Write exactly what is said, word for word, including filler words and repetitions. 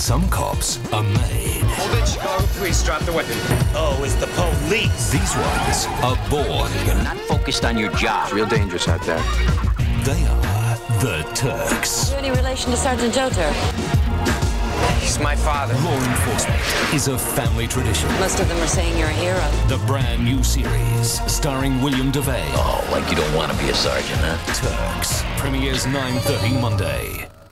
Some cops are made. Hold it, Chicago police, drop the weapon. Oh, it's the police. These ones are born. You're not focused on your job. Real dangerous out there. They are the Turks. Any relation to Sergeant Joe Turk? He's my father. Law enforcement is a family tradition. Most of them are saying you're a hero. The brand new series, starring William DeVay. Oh, like you don't want to be a sergeant, huh? Turks premieres nine thirty Monday.